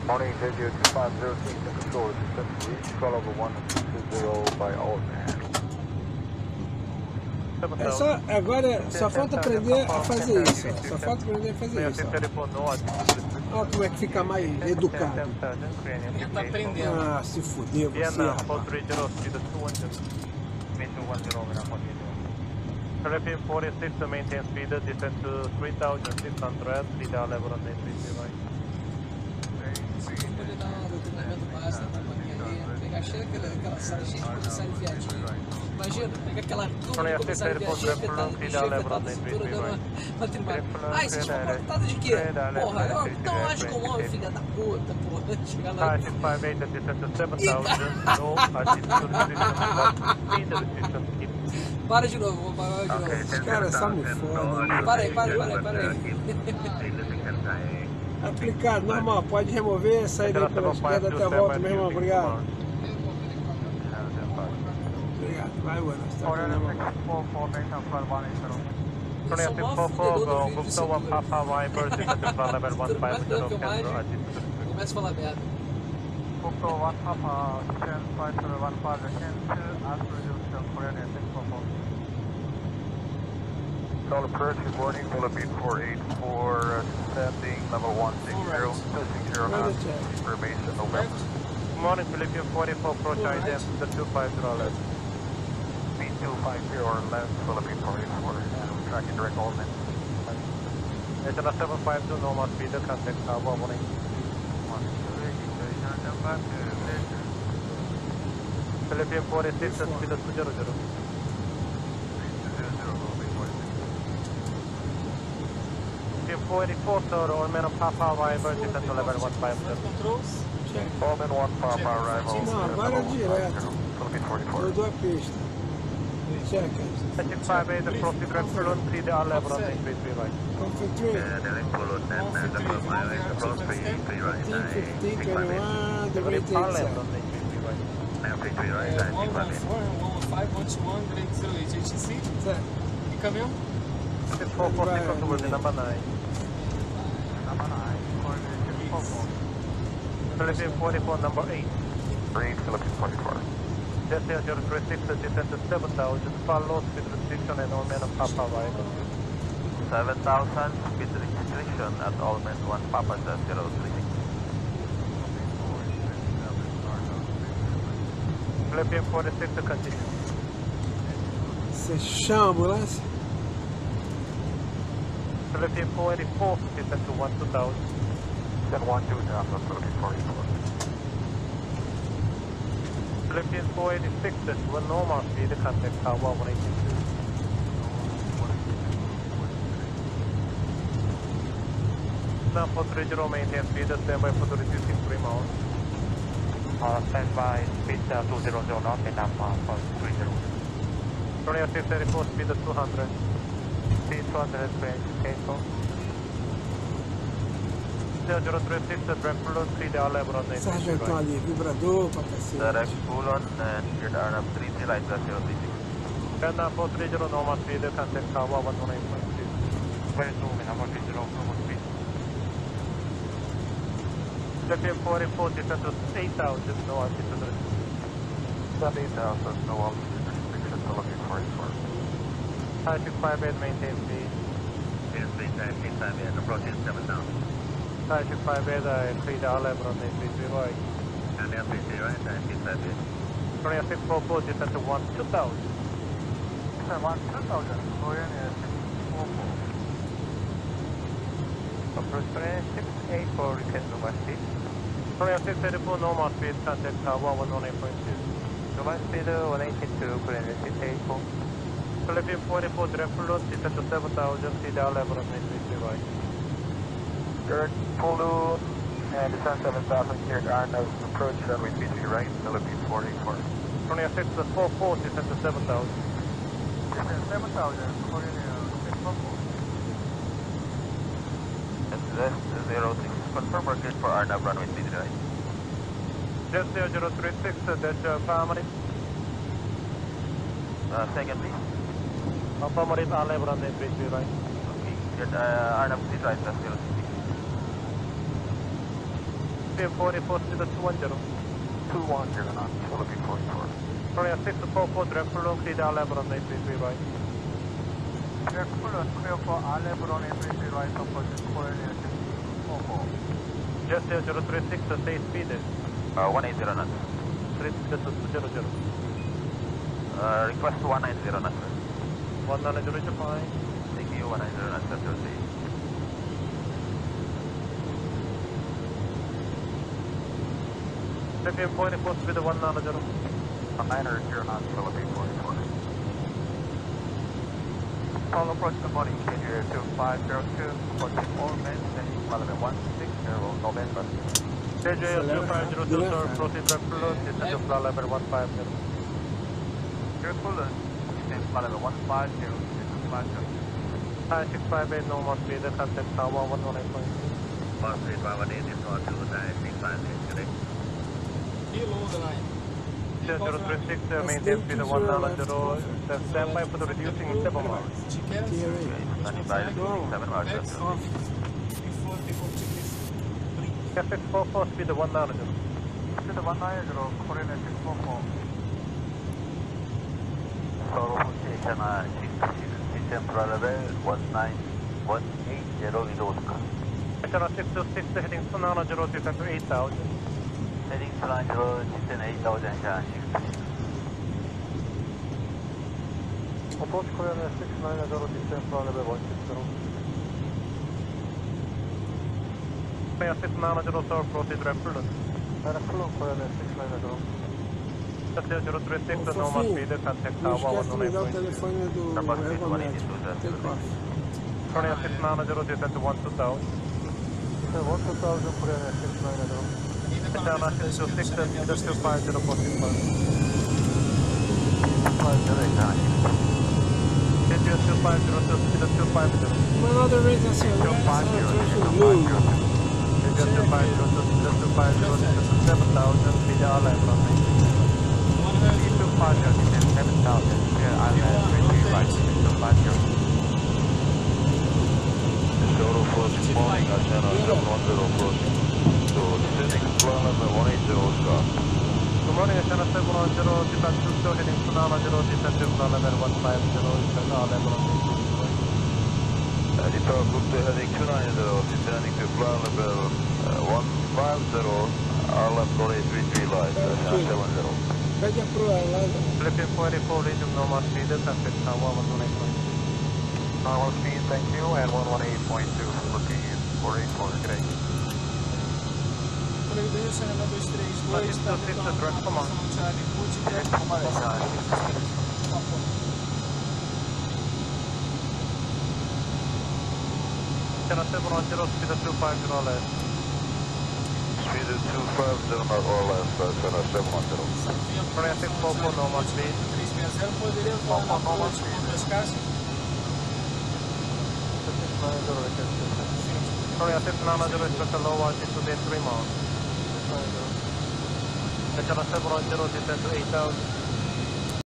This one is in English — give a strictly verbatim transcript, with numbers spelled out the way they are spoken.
Morning, J J two five zero team to control. Distance reach, call over one two zero by all hands. É só, agora só falta aprender a fazer isso, ó. Só falta aprender a fazer isso, ó. Olha como é que fica mais educado. Ele tá aprendendo. Ah, se fuder você, rapaz. Philippine forty-six to maintain speed, descend to three thousand six hundred, lead level on entry, right. Vou lhe dar um treinamento básico na companhia aí, pegar cheio aquela, aquela sala cheia de comissário viadinho. Imagina, pega aquela turma de comissário viadinho afetada no bicho, afetada na cintura, dando uma, uma trimada. Ah, e vocês estão contados de quê? Porra, eu então acho que um homem, filha da puta, porra. Chegar lá e... Para de novo, vou parar de novo. Os caras só me fodem. Para aí, para aí, para aí, para aí. Aplicado, normal, pode remover, sair daí pela esquerda até a volta, meu irmão, obrigado. Obrigado, vai, Ana, você tá aqui na mão. Eu sou o maior fudedor do vídeo disso tudo. Começa a falar merda. Call approach, good morning, Philippine four eight four, uh, descending level one six zero, touching zero knots, information November. Good morning, Philippine forty-four, approach I D M, the two five zero left. B two five zero left, Philippine four eight four, and we're tracking direct alternate. H L seven five two, normal speed, contact tower, warning. Philippine forty-six, speed two zero zero. four eighty-four, sir, all men on Papa arrival, descend to level one five zero. All men one Papa arrival, Não, agora é direto. Philippine forty-four. Mudou a pista. Checa. H five eight, proceed direct fluent, three D R level on entry, three right. Comfort three. fifteen, fifteen, twenty-one, degree eighty-seven. É, one one four, one five, one two one, grade zero eight, H T C. Certo. E caminhão? six four four, six contours in number nine. Philippine forty-four, number eight. Green, Philippine forty-four. Jet zero three six, descend to seven thousand, follow speed restriction and all men on Papa arrival. seven thousand, speed restriction at all men one Papa zero three six. Philippine forty-six, to continue. Você chama a ambulância? Philippine four eighty-four, descend to one two thousand. Then one two thousand, Philippine forty-four. Philippine four eighty-six, that's one normal speed, contact tower one eighty-two. Now for three zero, maintain speed, standby for the reducing three miles. Uh, standby, speed uh, two zero zero knots, and I'm uh, for three zero. Korea six eighty-four, speed two hundred. Speed two hundred, range, cancel. zero three six, direct fluent, three D R level on entry. Sargentão ali, vibrador pra cacete. Direct full on and cleared R F three three right plus zero three six. And uh, for three zero, normal speed, contact tower one one eight point six. Very soon, number three zero, normal speed. Philippine forty-four, descend to eight thousand, no altitude restriction. eight thousand, no altitude restriction, Philippine forty-four. five six five eight, maintain speed. Speed three six five eight, approaching seven thousand. five six five eight, uh, three D R level on entry, three right. And then three zero right, and six five eight. Korea six four four, descend to one two thousand. one two thousand, Korean is six four four. Approach Korea six eight four, return to my speed. Korea six eighty-four, normal speed, contact tower one one eight point two. Dubai speed one eighty-two, Korea six eighty-four. Philippine forty-four, direct fluent, descend to seven thousand, three D R level on entry, three right. Direct Pulu and descend seven thousand, cleared R N approach runway three three right, Philippine four eighty-four. Korea six four four, descend to seven thousand. Descend seven thousand, Korean six four four. And that's zero six, confirm or cleared for R N runway three three right. Jet zero three six, that's uh, primary. Uh, second please. Uh, primary R level on entry, three right. Okay, cleared uh, R N three right, that's zero six. Philippine forty-four to the two one zero. two one zero knots, Philippine forty-four. Korea six four four, direct for long, clear down level on eight three three right. Direct full clear for our level on eight three three right, opposite Korea six four four. Jet zero three six, the state speed is Uh, one eighty knots. three six two zero zero. Uh, request one ninety knots. one nine zero Japan. Thank you, one ninety knots, that's your seat. Philippine forty-four to the one nine zero. nine zero knots, Philippine forty-four. Paulo approach the body, K J two five zero two, approaching four men, descending eleven one six zero, November. K J two five zero two, sir, proceed direct for long, descend to flight level one five zero. Direct full, descend flight level one five zero, descend to five zero. nine six five eight, no more speed, contact tower one one eight point two. one three five one eight is not two nine six five eight, correct? Kilo the line. zero three six, maintain speed one nine zero, stand by for the reducing in seven miles. Chicken. Standing by, reducing seven miles, that's your seat. K six four four, speed one nine zero. Speed one nine zero, Korea six four four. Solo station six six, system level one nine one eight zero is Oscar. Channel six two six, heading two nine zero, descend to eight thousand. Heading two nine zero, descend eight thousand, channel six two six. Approach Korea six nine zero, descend flight level one six zero. Korea six nine zero, sir, proceed direct for long. Direct for long, Korea six nine zero. zero three six, Ô, no more fofinho, speed, contact não tower esquece one de me one dar o eight point two. telefone do erva médica. Take off. Korea six nine zero, descend to one two thousand. one two thousand, Korea six nine zero. Channel six two six, speed two five zero, proceed five. five zero, channel six two six. K J two five zero two, speed two five zero. Another reason assim, two five zero, né? five zero. K J two five zero two, speed two five zero, descend to seven thousand, speed all level on eight. two five zero, descend seven thousand, yeah, I'm at three three right, two five zero. Total approaching morning, I channel seven one zero approaching. So descending flight level one eight zero Oscar. Good morning, channel seven one zero, descend two two, heading two nine zero, descend to flight level one five zero, descend all level on eight. Detour group two heading two nine zero, descending to flight level uh, one five zero, R left on eight three three right, channel seven zero. Pede a proa lá. Philippine forty-four, region normal speed, contact tower one one eight point two. Normal speed, thank you, and one one eight point two, looking in four eight four, great. Providência, Nova dois três dois, está direct command. Charlie, put direct command. Channel seven one zero, speed two five zero left. Speed two five zero not or less, uh, channel seven one zero. Korea six four four, normal speed. três seis zero poderia voar na ponte com duas caixas? Korea six nine zero, special low altitude in three miles. Channel seven one zero, descend to eight thousand.